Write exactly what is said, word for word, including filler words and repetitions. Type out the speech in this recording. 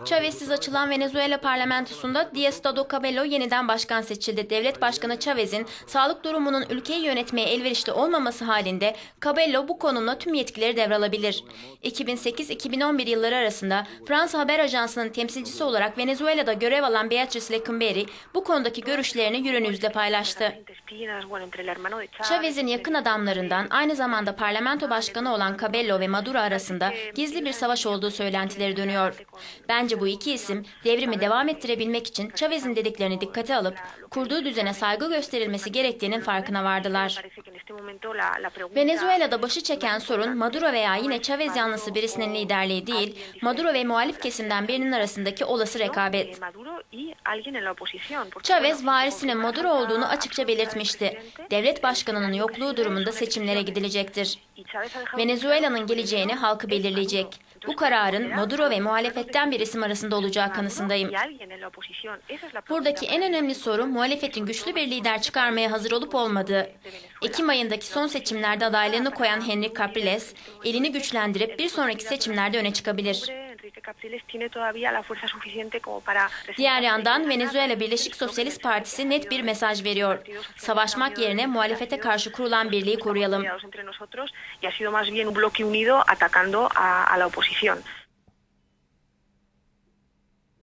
Chavez'siz açılan Venezuela parlamentosunda Diosdado Cabello yeniden başkan seçildi. Devlet Başkanı Chavez'in sağlık durumunun ülkeyi yönetmeye elverişli olmaması halinde Cabello bu konumla tüm yetkileri devralabilir. iki bin sekiz iki bin on bir yılları arasında Fransa Haber Ajansı'nın temsilcisi olarak Venezuela'da görev alan Beatriz Lecumberri bu konudaki görüşlerini Euronews'de paylaştı. Chavez'in yakın adamlarından aynı zamanda parlamento başkanı olan Cabello ve Maduro arasında gizli bir savaş olduğu söylentileri dönüyor. Bence bu iki isim devrimi devam ettirebilmek için Chavez'in dediklerini dikkate alıp kurduğu düzene saygı gösterilmesi gerektiğinin farkına vardılar. Venezuela'da başı çeken sorun Maduro veya yine Chavez yanlısı birisinin liderliği değil, Maduro ve muhalif kesimden birinin arasındaki olası rekabet. Chavez varisinin Maduro olduğunu açıkça belirtmişti. Devlet başkanının yokluğu durumunda seçimlere gidilecektir. Venezuela'nın geleceğini halkı belirleyecek. Bu kararın Maduro ve muhalefetten bir isim arasında olacağı kanısındayım. Buradaki en önemli soru muhalefetin güçlü bir lider çıkarmaya hazır olup olmadığı. Ekim ayındaki son seçimlerde adaylığını koyan Henry Capriles, elini güçlendirip bir sonraki seçimlerde öne çıkabilir. Diğer yandan Venezuela Birleşik Sosyalist Partisi net bir mesaj veriyor. Savaşmak yerine muhalefete karşı kurulan birliği koruyalım.